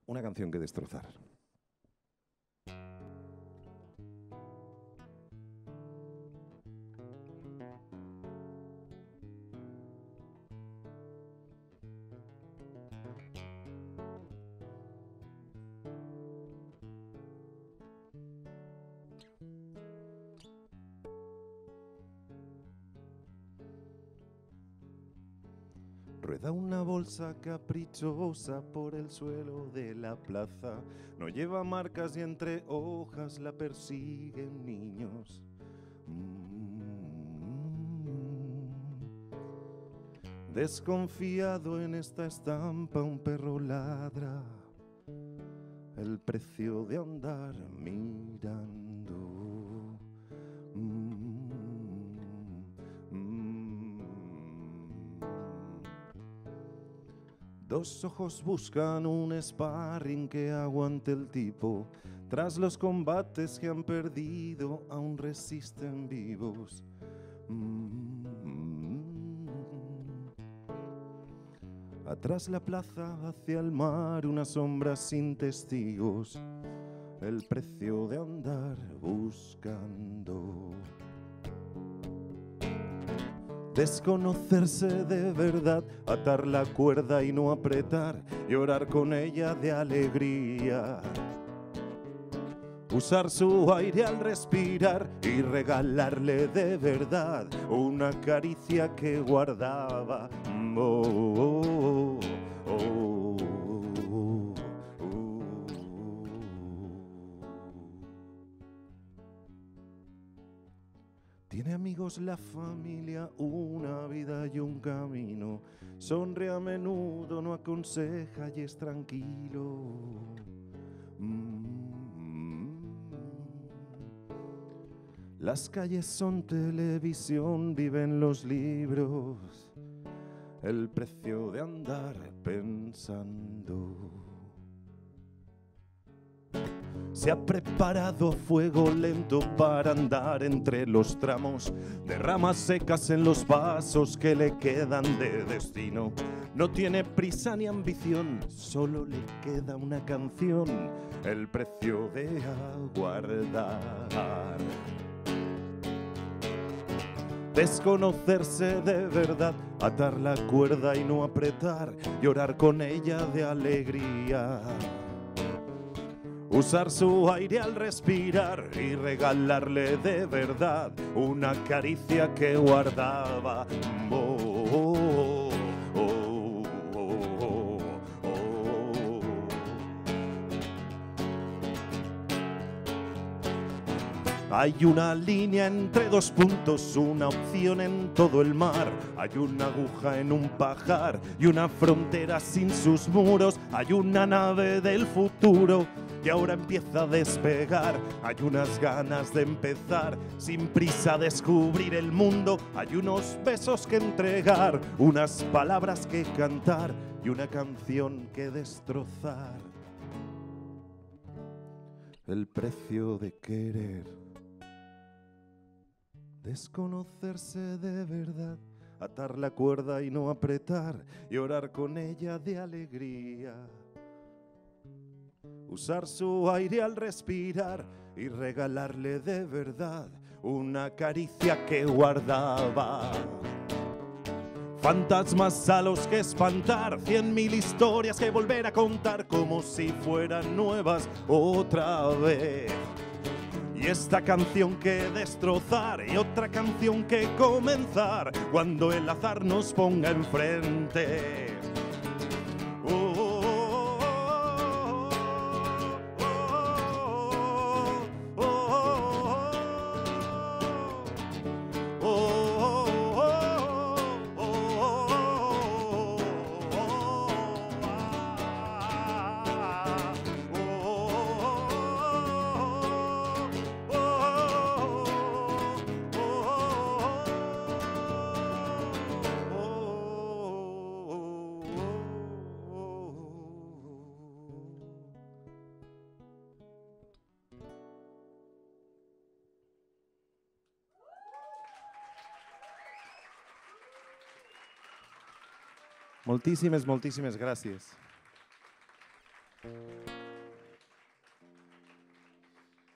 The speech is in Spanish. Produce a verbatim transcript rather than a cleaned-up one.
una canción que destrozar. Rueda una bolsa caprichosa por el suelo de la plaza. No lleva marcas y entre hojas la persiguen niños. Mm. Desconfiado en esta estampa un perro ladra. El precio de andar mirando. Mm. Dos ojos buscan un sparring que aguante el tipo. Tras los combates que han perdido, aún resisten vivos. Mm. Atrás la plaza, hacia el mar, una sombra sin testigos. El precio de andar buscando. Desconocerse de verdad, atar la cuerda y no apretar, llorar con ella de alegría. Usar su aire al respirar y regalarle de verdad una caricia que guardaba. Oh, oh, oh, oh, oh. Tiene amigos la familia, una vida y un camino. Sonríe a menudo, no aconseja y es tranquilo. Mm. Las calles son televisión, viven los libros. El precio de andar pensando. Se ha preparado a fuego lento para andar entre los tramos de ramas secas en los pasos que le quedan de destino. No tiene prisa ni ambición, solo le queda una canción, el precio de aguardar. Desconocerse de verdad, atar la cuerda y no apretar, llorar con ella de alegría. Usar su aire al respirar y regalarle de verdad una caricia que guardaba. Oh, oh, oh, oh, oh, oh. Hay una línea entre dos puntos, una opción en todo el mar. Hay una aguja en un pajar y una frontera sin sus muros. Hay una nave del futuro que ahora empieza a despegar. Hay unas ganas de empezar, sin prisa a descubrir el mundo. Hay unos besos que entregar, unas palabras que cantar y una canción que destrozar. El precio de querer. Desconocerse de verdad, atar la cuerda y no apretar, llorar con ella de alegría. Usar su aire al respirar y regalarle de verdad una caricia que guardaba. Fantasmas a los que espantar, cien mil historias que volver a contar como si fueran nuevas otra vez. Y esta canción que destrozar y otra canción que comenzar cuando el azar nos ponga enfrente. Oh, oh, oh, oh, Moltíssimes, moltíssimes gràcies.